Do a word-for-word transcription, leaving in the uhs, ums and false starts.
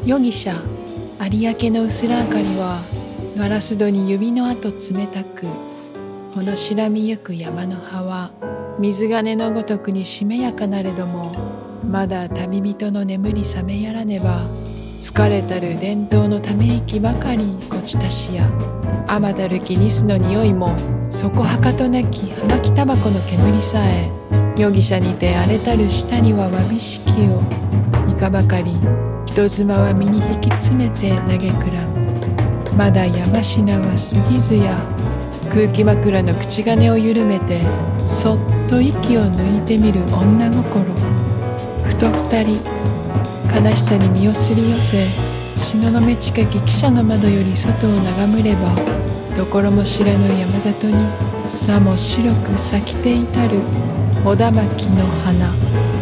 夜汽車有明の薄ら明かりはガラス戸に指の跡冷たく、この白みゆく山の葉は水金のごとくにしめやかなれども、まだ旅人の眠り覚めやらねば、疲れたる伝統のため息ばかりこちたしや、あまたるきニスの匂いもそこはかとなき葉巻タバコの煙さえ、夜汽車にて荒れたる下にはわびしきをいかばかり人妻は身に引き詰めて嘆くらん。まだ山科は過ぎずや、空気枕の口金を緩めてそっと息を抜いてみる女心。ふと二人悲しさに身をすり寄せ、東雲近き汽車の窓より外を眺めれば、どころも知らぬ山里にさも白く咲きていたる小田巻の花。